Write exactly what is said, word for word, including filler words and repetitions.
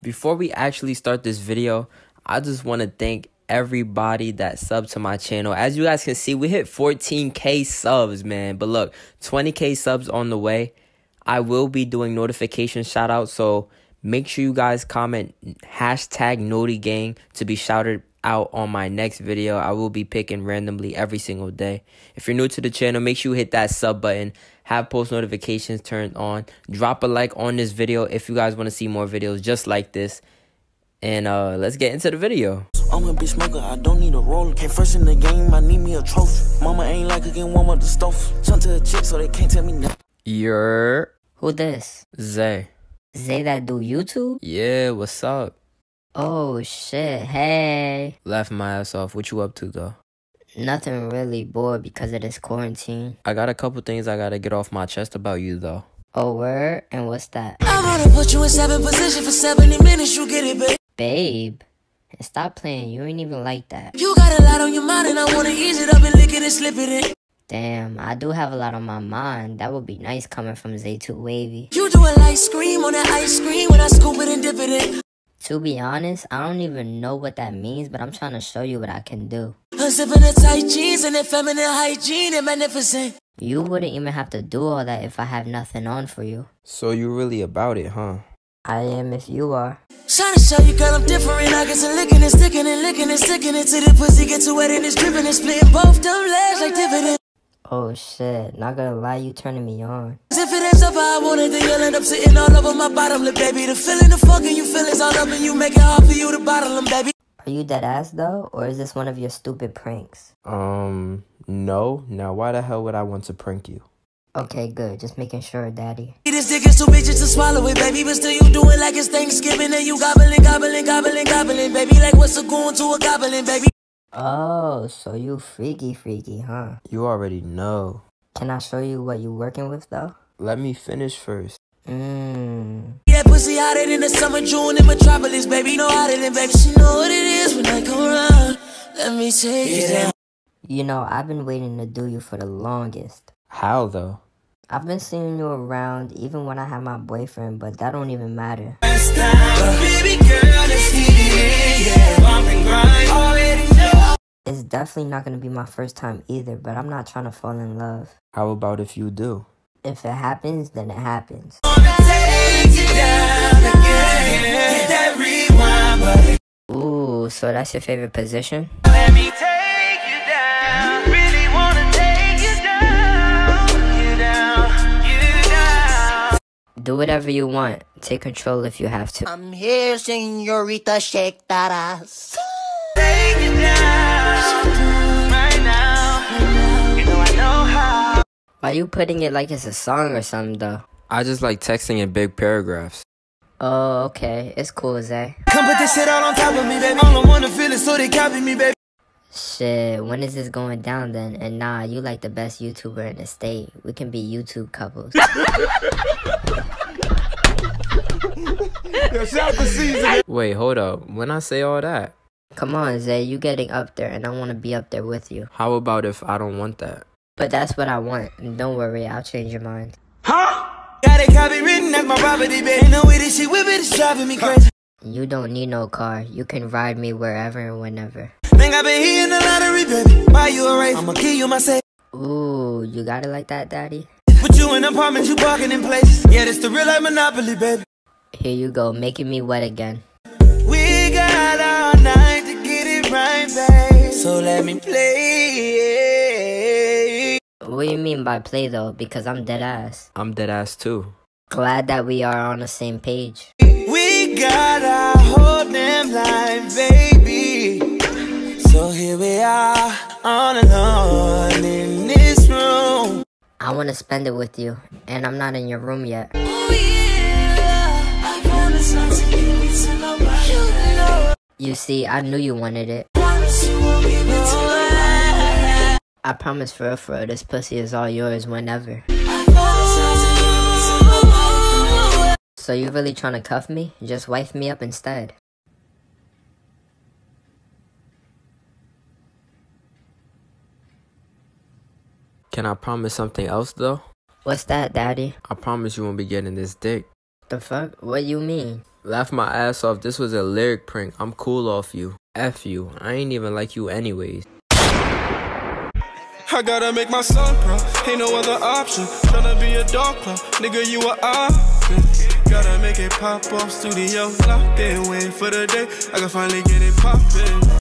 Before we actually start this video, I just want to thank everybody that subbed to my channel. As you guys can see, we hit fourteen K subs, man. But look, twenty K subs on the way. I will be doing notification shout outs, so make sure you guys comment hashtag Noti Gang to be shouted out on my next video. I will be picking randomly every single day. If you're new to the channel, make sure you hit that sub button, have post notifications turned on, drop a like on this video if you guys want to see more videos just like this. And uh let's get into the video. I'm a bitch smoker, I don't need a roller. Came first in the game, I need me a trophy. Mama ain't like cooking warm up the stove. Jump to the chick so they can't tell me nothing. You're Who this? Zay. Zay that do YouTube? Yeah, what's up? Oh shit, hey. Laughing my ass off. What you up to though? Nothing, really, bored because of this quarantine. I got a couple things I gotta get off my chest about you though. Oh, word? And what's that? I wanna put you in seven position for seventy minutes, you get it, babe. Babe. And stop playing, you ain't even like that. You got a lot on your mind and I wanna ease it up and lick it and slip it in. Damn, I do have a lot on my mind. That would be nice coming from Zay Too Wavy. You do a light scream on that ice cream when I scoop it and dip it in. To be honest, I don't even know what that means, but I'm trying to show you what I can do. I'm sipping the tight jeans and the feminine hygiene and magnificent. You wouldn't even have to do all that if I have nothing on for you. So you really about it, huh? I am if you are. Trying to show you, girl, I'm different. I get to licking and sticking and licking and sticking it till the pussy gets too wet and it's dripping and splitting both them legs like dividends. Oh shit, not gonna lie, you turning me on. If it ain't something I wanted, then you'll end up sitting all over my bottom lip, baby. The feeling, the fucking you feelings all up and you make it hard for you to bottle them, baby. Are you dead ass though, or is this one of your stupid pranks? Um, no. Now why the hell would I want to prank you? Okay, good. Just making sure, daddy. This dick is too bitches to swallow it, baby. But still you do it like it's Thanksgiving and you gobbling, gobbling, gobbling, gobbling, baby. Like what's a going to a goblin, baby? Oh, so you freaky freaky, huh? You already know. Can I show you what you working with though? Let me finish first. Mmm. That pussy hotter than the summer June in Metropolis, baby. No hotter than baby. She know what it is when I come around. Let me take it down. You know, I've been waiting to do you for the longest. How though? I've been seeing you around even when I have my boyfriend, but that don't even matter. Baby girl, let's hit it, yeah. Bump and grind, already know. It's definitely not gonna be my first time either, but I'm not trying to fall in love. How about if you do? If it happens, then it happens. Ooh, so that's your favorite position? Let me take you down. Really wanna take you down. You down, you down. Do whatever you want. Take control if you have to. I'm here, señorita, shake that ass. Take you down. Right now. You know I know how. Why you putting it like it's a song or something though? I just like texting in big paragraphs. Oh, okay. It's cool, Zay. Come put this shit all on top of me, baby. I don't wanna feel it, so they copy me, baby. Shit, when is this going down then? And nah, you like the best YouTuber in the state. We can be YouTube couples. Wait, hold up. When I say all that, Come on, Zay, you getting up there and I want to be up there with you. how about if I don't want that? But that's what I want. And don't worry, I'll change your mind. Huh? Got it copywritten, that's my property, baby. And the way this shit whip it is driving me crazy. You don't need no car. You can ride me wherever and whenever. Think I've been hitting the lottery, baby. Buy you a race, I'ma kill you myself. Ooh, you got it like that, daddy? Put you in apartments, you parking in places. Yeah, this the real life monopoly, baby. Here you go, making me wet again. We got all night to get it right, babe. So let me play. What do you mean by play though? Because I'm dead ass. I'm dead ass too. Glad that we are on the same page. We got our whole damn life, baby. So here we are, all alone in this room. I want to spend it with you, and I'm not in your room yet. Oh yeah, I promise not to give it to nobody. You know, You see, I knew you wanted it. promise you won't give it to nobody. I promise for real, for real, this pussy is all yours whenever. I promise not to give it to nobody. So you really trying to cuff me? Just wife me up instead. Can I promise something else though? What's that, daddy? I promise you won't be getting this dick. The fuck? What you mean? Laugh my ass off. This was a lyric prank. I'm cool off you. F you. I ain't even like you anyways. I gotta make my son proud. Ain't no other option. Tryna be a dog club. Nigga, you a option. Gotta make it pop off. Studio locked in. Waiting for the day I can finally get it poppin'.